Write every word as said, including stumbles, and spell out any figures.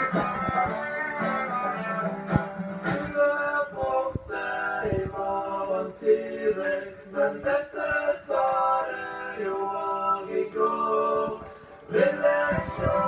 Du er borte i morgen tidlig, men dette sa du jo og i går. Vil jeg sjå